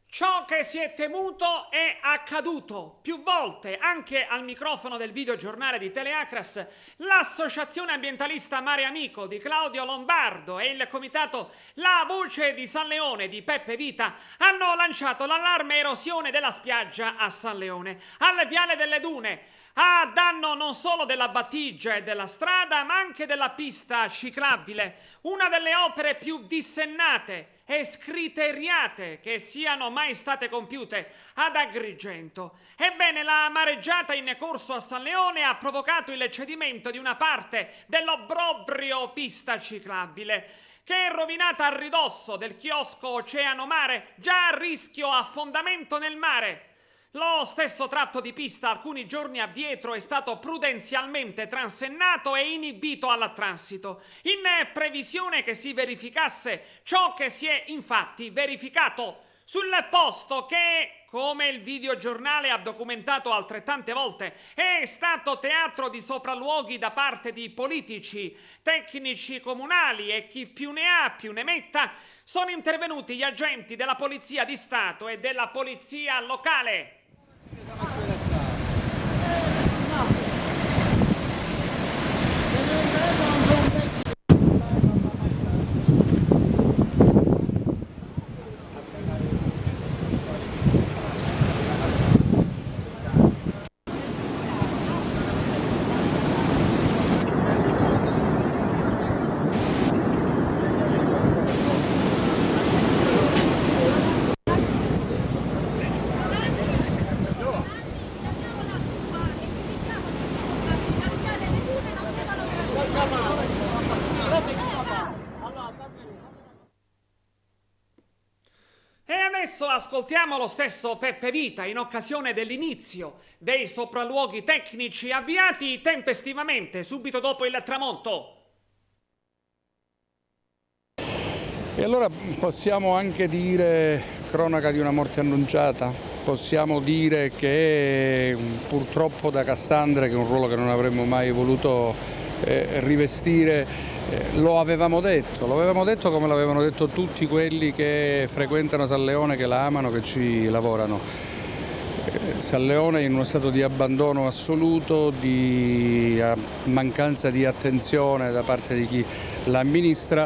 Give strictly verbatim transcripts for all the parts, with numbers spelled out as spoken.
Ciò che si è temuto è accaduto. Più volte, anche al microfono del videogiornale di Teleacras, l'associazione ambientalista Mare Amico di Claudio Lombardo e il comitato La Voce di San Leone di Peppe Vita hanno lanciato l'allarme erosione della spiaggia a San Leone, al Viale delle Dune, a danno non solo della battigia e della strada, ma anche della pista ciclabile, una delle opere più dissennate e scriteriate che siano mai state compiute ad Agrigento. Ebbene, la mareggiata in corso a San Leone ha provocato il cedimento di una parte dell'obbrobrio pista ciclabile, che è rovinata a ridosso del chiosco Oceano Mare, già a rischio affondamento nel mare. Lo stesso tratto di pista alcuni giorni addietro è stato prudenzialmente transennato e inibito al transito, in previsione che si verificasse ciò che si è infatti verificato sul posto che, come il videogiornale ha documentato altrettante volte, è stato teatro di sopralluoghi da parte di politici, tecnici comunali e chi più ne ha più ne metta. Sono intervenuti gli agenti della Polizia di Stato e della Polizia locale. E adesso ascoltiamo lo stesso Peppe Vita in occasione dell'inizio dei sopralluoghi tecnici avviati tempestivamente subito dopo il tramonto. E allora possiamo anche dire cronaca di una morte annunciata, possiamo dire che purtroppo da Cassandre, che è un ruolo che non avremmo mai voluto eh, rivestire, eh, lo avevamo detto, lo avevamo detto come l'avevano detto tutti quelli che frequentano San Leone, che la amano, che ci lavorano. Eh, San Leone è in uno stato di abbandono assoluto, di mancanza di attenzione da parte di chi l'amministra,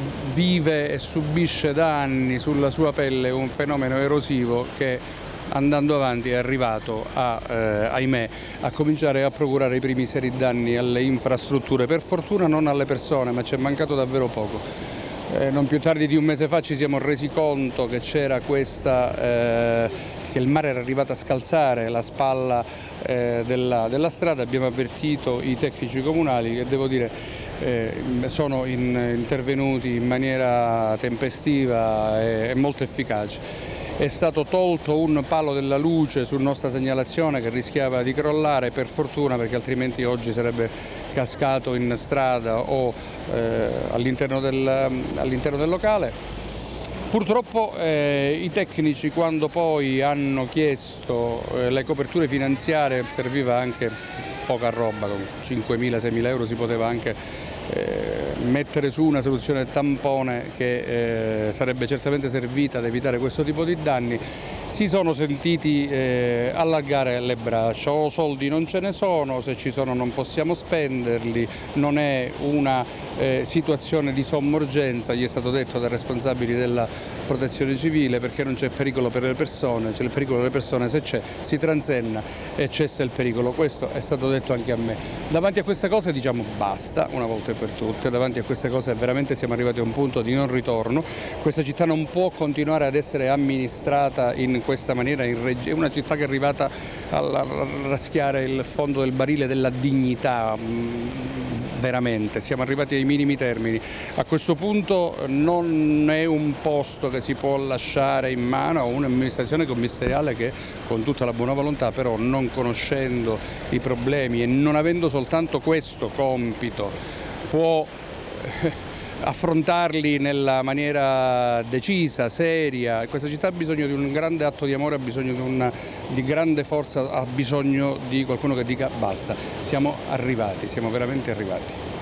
vive e subisce da anni sulla sua pelle un fenomeno erosivo che, andando avanti, è arrivato a, eh, ahimè, a cominciare a procurare i primi seri danni alle infrastrutture. Per fortuna non alle persone, ma ci è mancato davvero poco. Eh, non più tardi di un mese fa ci siamo resi conto che c'era questa, eh, che il mare era arrivato a scalzare la spalla eh, della, della strada. Abbiamo avvertito i tecnici comunali che, devo dire, eh, sono in, intervenuti in maniera tempestiva e, e molto efficace. È stato tolto un palo della luce su nostra segnalazione che rischiava di crollare, per fortuna, perché altrimenti oggi sarebbe cascato in strada o eh, all'interno del, all'interno del locale. Purtroppo eh, i tecnici, quando poi hanno chiesto eh, le coperture finanziarie, serviva anche poca roba, con cinquemila seimila euro si poteva anche Eh, mettere su una soluzione tampone che eh, sarebbe certamente servita ad evitare questo tipo di danni. Si sono sentiti eh, allargare le braccia: o soldi non ce ne sono, se ci sono non possiamo spenderli, non è una eh, situazione di somma urgenza, gli è stato detto dai responsabili della protezione civile, perché non c'è pericolo per le persone, c'è il pericolo delle persone, se c'è si transenna e cessa il pericolo. Questo è stato detto anche a me. Davanti a queste cose diciamo basta una volta per tutte, davanti a queste cose veramente siamo arrivati a un punto di non ritorno. Questa città non può continuare ad essere amministrata in questa maniera, è una città che è arrivata a raschiare il fondo del barile della dignità, veramente, siamo arrivati ai minimi termini. A questo punto non è un posto che si può lasciare in mano a un'amministrazione commissariale che, con tutta la buona volontà, però non conoscendo i problemi e non avendo soltanto questo compito, può affrontarli nella maniera decisa, seria. Questa città ha bisogno di un grande atto di amore, ha bisogno di, una, di grande forza, ha bisogno di qualcuno che dica basta, siamo arrivati, siamo veramente arrivati.